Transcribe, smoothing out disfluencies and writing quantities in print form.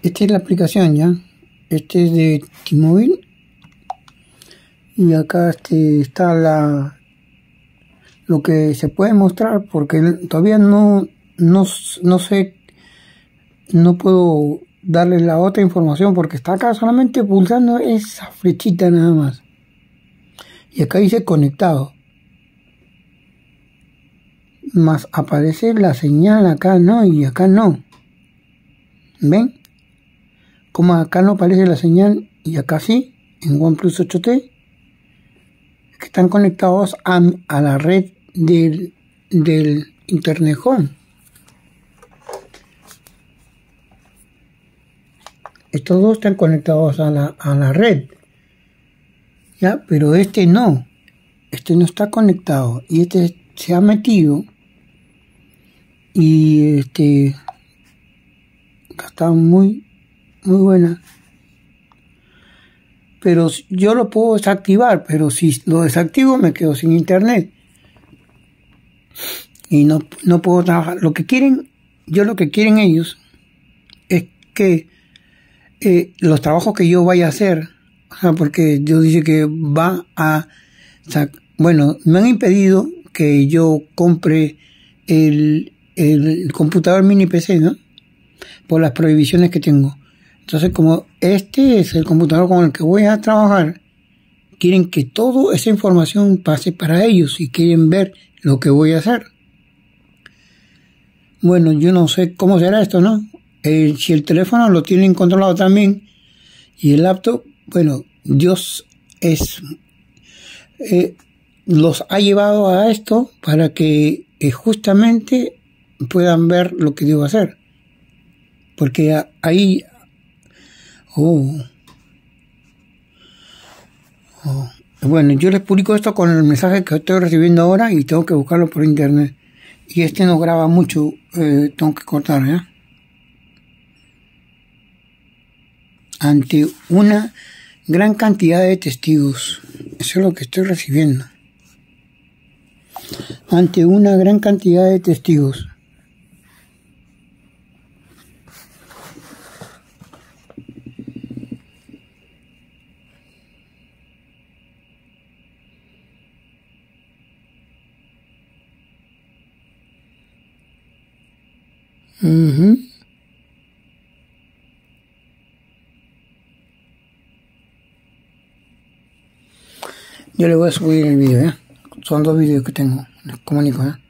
Esta es la aplicación ya. Este es de T-Mobile. Y acá está lo que se puede mostrar, porque todavía no sé, no puedo darle la otra información porque está acá solamente pulsando esa flechita nada más. Y acá dice conectado. Más aparece la señal acá no y acá no. ¿Ven? Como acá no aparece la señal y acá sí, en OnePlus 8T, que están conectados a la red del Internet Home. Estos dos están conectados a la red, ¿ya? Pero este no está conectado y este se ha metido y está muy buena. Pero yo lo puedo desactivar, pero si lo desactivo me quedo sin internet y no puedo trabajar. Lo que quieren ellos es que los trabajos que yo vaya a hacer, o sea, porque yo dice que va a, bueno, me han impedido que yo compre el computador mini PC, ¿no? Por las prohibiciones que tengo. Entonces, como este es el computador con el que voy a trabajar, quieren que toda esa información pase para ellos y quieren ver lo que voy a hacer. Bueno, yo no sé cómo será esto, ¿no? Si el teléfono lo tienen controlado también y el laptop, bueno, Dios los ha llevado a esto para que justamente puedan ver lo que debo hacer. Porque ahí... Bueno, yo les publico esto con el mensaje que estoy recibiendo ahora y tengo que buscarlo por internet. Y no graba mucho, tengo que cortar, ¿ya? Ante una gran cantidad de testigos. Eso es lo que estoy recibiendo. Ante una gran cantidad de testigos. Yo le voy a subir el video, ¿eh? Son 2 videos que tengo, les comunico, ¿eh?